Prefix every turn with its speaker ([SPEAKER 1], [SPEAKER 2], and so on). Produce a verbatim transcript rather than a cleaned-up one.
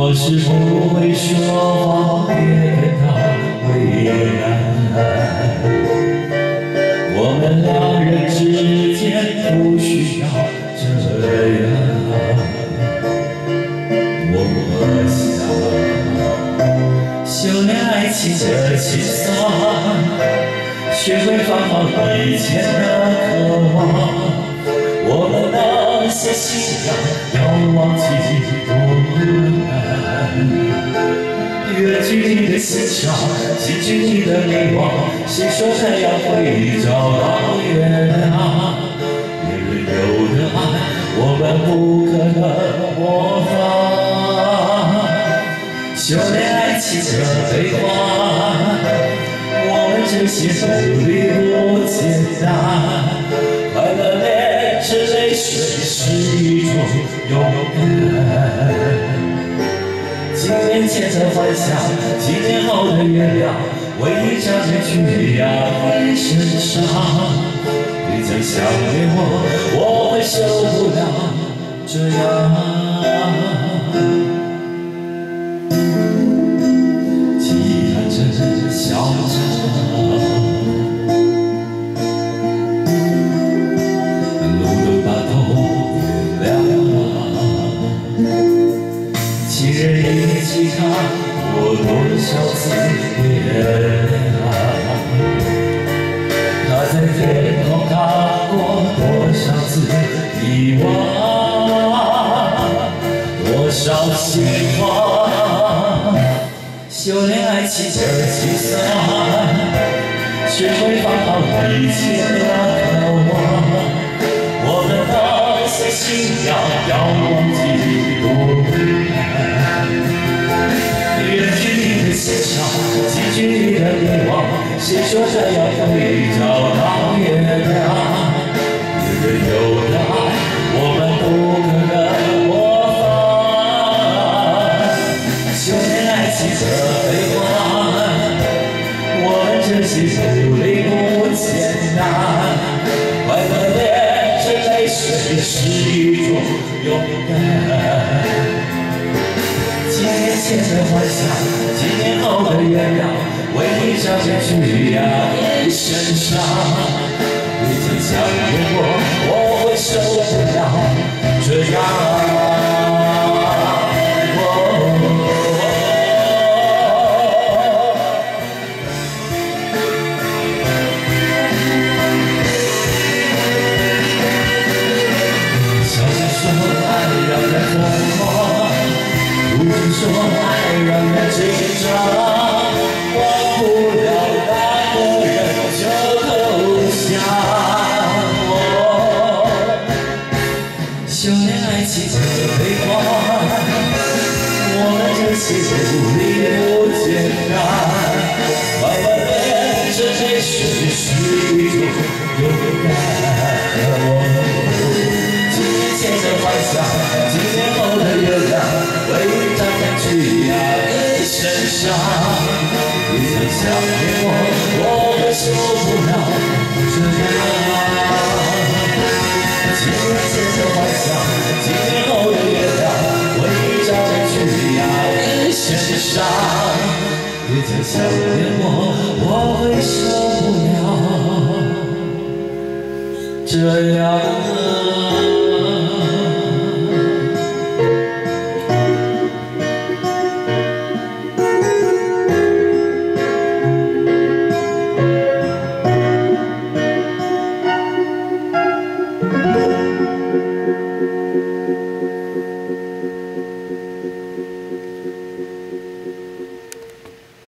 [SPEAKER 1] 我是不会说谎，别跟他为难。我们两人之间不需要这样。我想修炼爱情的心酸，学会放好以前的渴望。我们那些信仰要忘记多难，远距离的欣赏，近距离的迷惘。谁说太阳会找到月亮？别人有的爱，我们不可能模仿。修炼爱情的悲欢，我们这些努力不简单。快乐变成泪水是一种勇敢。几年前的幻想，几年后的原谅，为一张脸去压回身上。你曾想念我，我会受不了这样。吉他正笑着。情人一起看过多少次月亮，他在天空看过多少次遗忘，多少心慌。修炼爱情的心酸，学会放好以前的渴望。我们那些信仰要忘记多难，远距离的欣赏，近距离的迷惘。谁说这样会找到月亮？别人有的爱，我们不可能模仿。修炼爱情的悲欢，我们这些努力不简单。快乐变成泪水是一种勇敢。几年前的幻想，几年后的原谅，为一张脸去压抑身上。你曾想念我，我会受不了这样。说爱让人紧张，忘不了那个人就投降。修炼爱情的悲欢，我们这些努力不简单。慢慢变成泪水是一种勇敢。几年前的幻想，几年后的原谅，为一张脸去压抑身上。你曾想念我，我会受不了这样。几年前的幻想，几年后的原谅，为一张脸去压抑身上。你曾想念我，我会受不了这样。